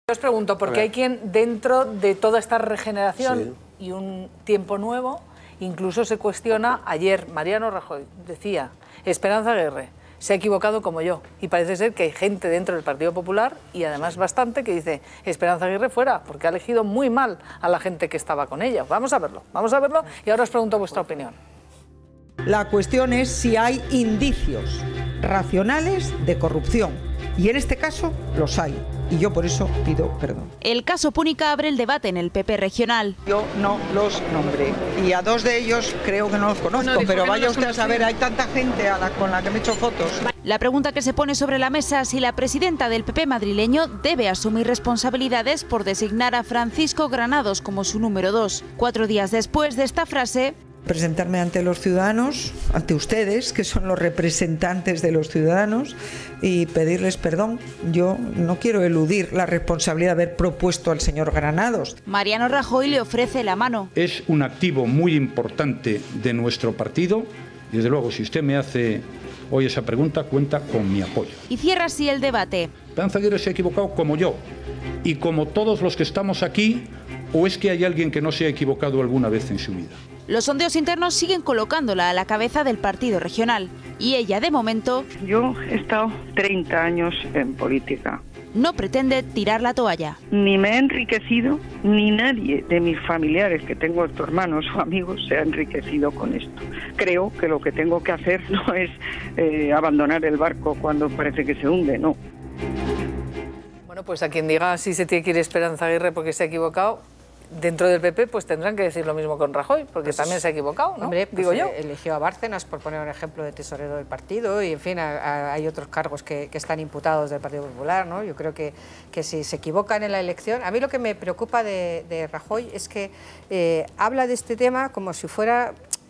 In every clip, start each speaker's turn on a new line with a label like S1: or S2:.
S1: Os pregunto, porque hay quien dentro de toda esta regeneración y un tiempo nuevo, incluso se cuestiona, ayer Mariano Rajoy decía, Esperanza Aguirre se ha equivocado como yo, y parece ser que hay gente dentro del Partido Popular, y además bastante, que dice, Esperanza Aguirre fuera, porque ha elegido muy mal a la gente que estaba con ella. Vamos a verlo, y ahora os pregunto vuestra opinión.
S2: La cuestión es si hay indicios racionales de corrupción, y en este caso los hay. Y yo por eso pido perdón.
S3: El caso Púnica abre el debate en el PP regional.
S2: Yo no los nombré. Y a dos de ellos creo que no los conozco, bueno, pero vaya usted a saber, hay tanta gente con la que me he hecho fotos.
S3: La pregunta que se pone sobre la mesa es si la presidenta del PP madrileño debe asumir responsabilidades por designar a Francisco Granados como su número 2. 4 días después de esta frase,
S2: presentarme ante los ciudadanos, ante ustedes, que son los representantes de los ciudadanos, y pedirles perdón. Yo no quiero eludir la responsabilidad de haber propuesto al señor Granados.
S3: Mariano Rajoy le ofrece la mano.
S4: Es un activo muy importante de nuestro partido. Desde luego, si usted me hace hoy esa pregunta, cuenta con mi apoyo.
S3: Y cierra así el debate.
S4: Esperanza Aguirre se ha equivocado como yo, y como todos los que estamos aquí, ¿o es que hay alguien que no se ha equivocado alguna vez en su vida?
S3: Los sondeos internos siguen colocándola a la cabeza del partido regional. Y ella, de momento,
S5: yo he estado 30 años en política.
S3: No pretende tirar la toalla.
S5: Ni me he enriquecido, ni nadie de mis familiares, que tengo estos hermanos o amigos, se ha enriquecido con esto. Creo que lo que tengo que hacer no es abandonar el barco cuando parece que se hunde, no.
S1: Bueno, pues a quien diga si se tiene que ir Esperanza Aguirre porque se ha equivocado, dentro del PP pues tendrán que decir lo mismo con Rajoy, porque pues también se ha equivocado, ¿no?
S6: Hombre, pues
S1: digo yo.
S6: Eligió a Bárcenas, por poner un ejemplo, de tesorero del partido, y en fin, hay otros cargos que están imputados del Partido Popular, ¿no? Yo creo que si se equivocan en la elección... A mí lo que me preocupa de Rajoy es que habla de este tema como si fuera...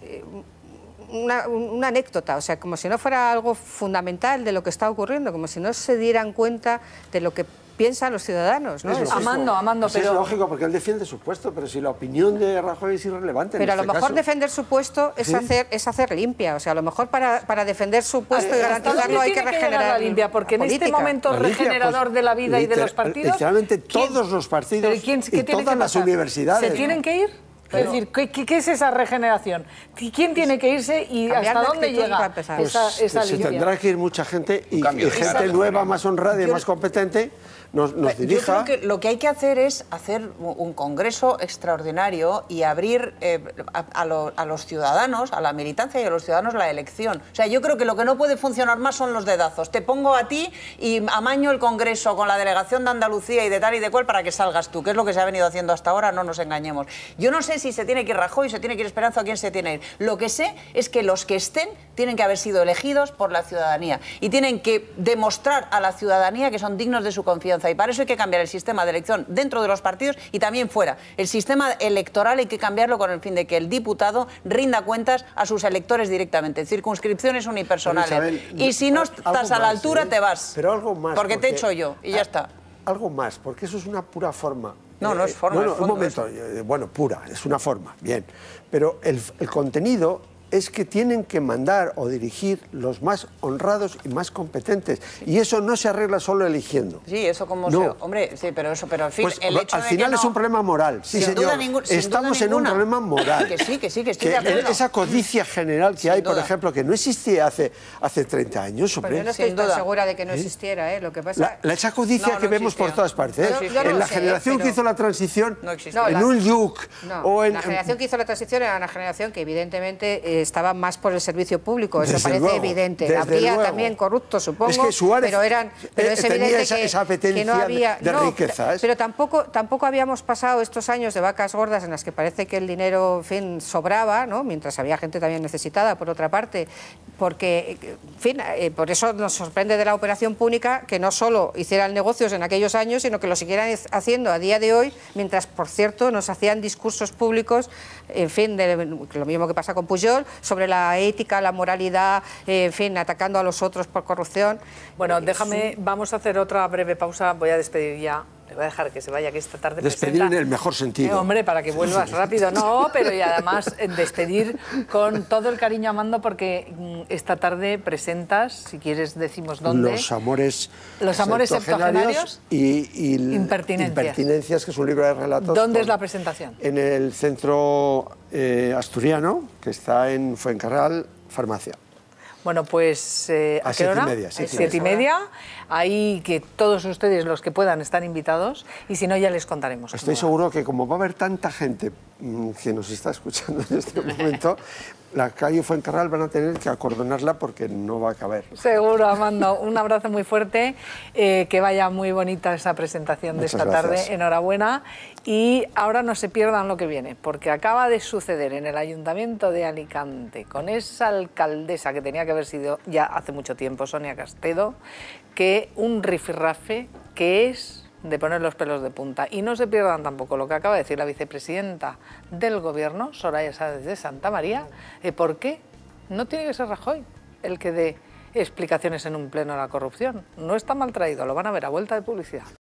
S6: Una anécdota, o sea, como si no fuera algo fundamental de lo que está ocurriendo, como si no se dieran cuenta de lo que piensan los ciudadanos, ¿no?
S1: Amando, pero...
S7: Es lógico, porque él defiende su puesto, pero si la opinión de Rajoy es irrelevante.
S6: Pero
S7: en
S6: a lo mejor
S7: caso.
S6: Defender su puesto es, es hacer limpia, o sea, a lo mejor para defender su puesto y garantizarlo hay que regenerar
S1: la limpia, porque en este momento
S7: la limpia,
S1: regenerador de la vida y de los partidos...
S7: Literalmente todos los partidos y todas las universidades.
S1: ¿Se tienen que ir? Es decir, ¿qué es esa regeneración? ¿Quién tiene que irse y hasta dónde llega esa
S7: Se
S1: limpia?
S7: tendrá que ir mucha gente y gente nueva, más honrada y más competente nos dirija.
S8: Yo creo que lo que hay que hacer es hacer un congreso extraordinario y abrir a los ciudadanos, a la militancia y a los ciudadanos la elección. O sea, yo creo que lo que no puede funcionar más son los dedazos. Te pongo a ti y amaño el congreso con la delegación de Andalucía y de tal y de cual para que salgas tú, que es lo que se ha venido haciendo hasta ahora, no nos engañemos. Yo no sé si se tiene que ir Rajoy, se tiene que ir Esperanza o quién se tiene que ir. Lo que sé es que los que estén tienen que haber sido elegidos por la ciudadanía y tienen que demostrar a la ciudadanía que son dignos de su confianza, y para eso hay que cambiar el sistema de elección dentro de los partidos y también fuera. El sistema electoral hay que cambiarlo con el fin de que el diputado rinda cuentas a sus electores directamente, circunscripciones unipersonales. Isabel, y si no estás a la altura, te vas.
S7: Pero algo más.
S8: Porque te echo yo y ya está.
S7: Algo más, porque eso es una pura forma.
S8: No es forma.
S7: No, un momento, bueno, pura, es una forma, bien. Pero el contenido es que tienen que mandar o dirigir los más honrados y más competentes. Y eso no se arregla solo eligiendo.
S8: Sí, eso como hombre, sí, pero al fin,
S7: pues,
S8: el hecho
S7: al final es un problema moral. Sí, señor. Estamos en un problema moral.
S8: Que sí, estoy de acuerdo.
S7: Esa codicia general que hay, por ejemplo, que no existía hace 30 años.
S6: Pero yo no estoy tan segura de que no existiera, ¿eh? Lo que pasa...
S7: Esa codicia que vemos por todas partes. En la generación que hizo la transición, en un YUC...
S6: La generación que hizo la transición era una generación que evidentemente estaba más por el servicio público, eso parece evidente. Habría también corruptos, supongo,
S7: es que Suárez
S6: pero es evidente
S7: esa apetencia
S6: que no había
S7: de riqueza.
S6: Pero tampoco habíamos pasado estos años de vacas gordas en las que parece que el dinero, en fin, sobraba, ¿no? Mientras había gente también necesitada, por otra parte, porque, en fin, por eso nos sorprende de la operación Púnica que no solo hicieran negocios en aquellos años, sino que lo siguieran haciendo a día de hoy, mientras, por cierto, nos hacían discursos públicos, en fin, lo mismo que pasa con Pujol, sobre la ética, la moralidad, en fin, atacando a los otros por corrupción.
S1: Bueno, vamos a hacer otra breve pausa, voy a despedir ya le voy a dejar que se vaya, que esta tarde
S7: Despedir
S1: presenta...
S7: en el mejor sentido.
S1: Hombre, para que vuelvas rápido, no, pero y además despedir con todo el cariño, Amando, porque esta tarde presentas, si quieres decimos dónde...
S7: Los amores
S1: septuagenarios
S7: y Impertinencias, que es un libro de relatos.
S1: ¿Dónde es la presentación?
S7: En el Centro Asturiano, que está en Fuencarral, Farmacia.
S1: Bueno, pues ¿a qué hora?
S7: 7:30.
S1: 7:30. Ahí que todos ustedes, los que puedan, están invitados y si no ya les contaremos.
S7: Estoy seguro que como va a haber tanta gente que nos está escuchando en este momento, la calle Fuencarral van a tener que acordonarla porque no va a caber.
S1: Seguro, Amando. Un abrazo muy fuerte, que vaya muy bonita esa presentación de esta tarde. Enhorabuena. Y ahora no se pierdan lo que viene, porque acaba de suceder en el Ayuntamiento de Alicante, con esa alcaldesa que tenía que haber sido ya hace mucho tiempo, Sonia Castedo, que un rifirrafe que es de poner los pelos de punta. Y no se pierdan tampoco lo que acaba de decir la vicepresidenta del Gobierno, Soraya Sáez de Santamaría, ¿por qué no tiene que ser Rajoy el que dé explicaciones en un pleno de la corrupción? No está mal traído, lo van a ver a vuelta de publicidad.